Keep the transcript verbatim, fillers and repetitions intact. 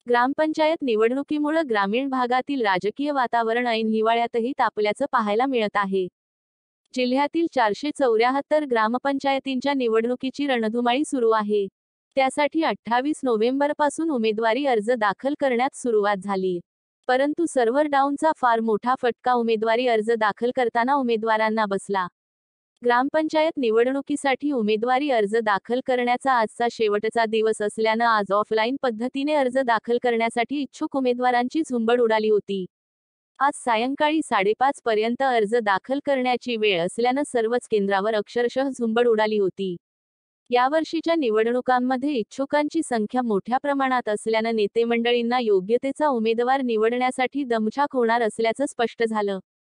ग्रामपंचायत निवडणुकीमुळे ग्रामीण भागातील राजकीय वातावरण ऐन हिवाळ्यातही तापल्याचं पाहायला मिळत आहे. जिल्ह्यातील चारशे चौऱ्याहत्तर ग्रामपंचायतींच्या निवडणुकीची रणधुमाळी सुरू आहे. त्यासाठी अठ्ठावीस नोव्हेंबरपासून उमेदवारी अर्ज दाखल करण्यात सुरुवात झाली. परंतु सर्व्हर डाऊनचा फार मोठा फटका उमेदवारी अर्ज दाखल करताना उमेदवारांना बसला. ग्रामपंचायत निवडणुकीसाठी उमेदवारी अर्ज दाखल करण्याचा आजचा शेवटचा दिवस असल्यानं आज ऑफलाईन पद्धतीने अर्ज दाखल करण्यासाठी इच्छुक उमेदवारांची झुंबड उडाली होती. आज सायंकाळी साडेपाच पर्यंत अर्ज दाखल करण्याची वेळ असल्यानं सर्वच केंद्रावर अक्षरशः झुंबड उडाली होती. यावर्षीच्या निवडणुकांमध्ये इच्छुकांची संख्या मोठ्या प्रमाणात असल्यानं नेते मंडळींना योग्यतेचा उमेदवार निवडण्यासाठी दमछाक होणार असल्याचं स्पष्ट झालं.